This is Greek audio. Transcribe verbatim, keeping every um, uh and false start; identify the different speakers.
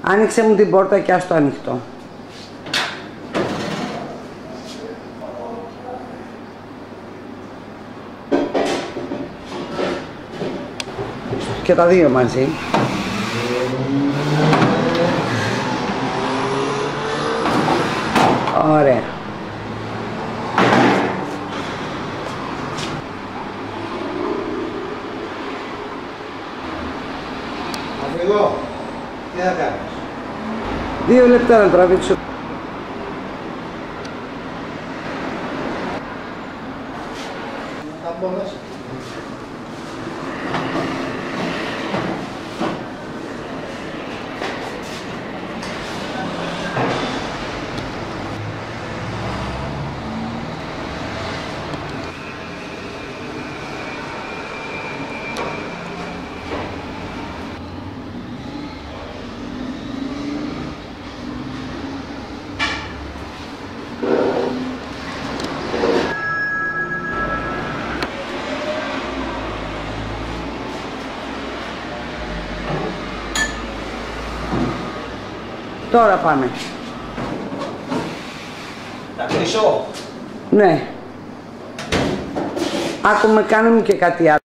Speaker 1: Άνοιξε μου την πόρτα και ας το ανοιχτό. Και τα δύο μαζί. Ωραία.
Speaker 2: Εγώ, τι θα κάνεις?
Speaker 1: Δύο λεπτά να τραβήξω.
Speaker 2: Θα μπορείς.
Speaker 1: Τώρα πάμε.
Speaker 2: Θα κλείσω.
Speaker 1: Ναι. Άκουμε, κάνε μου και κάτι άλλο.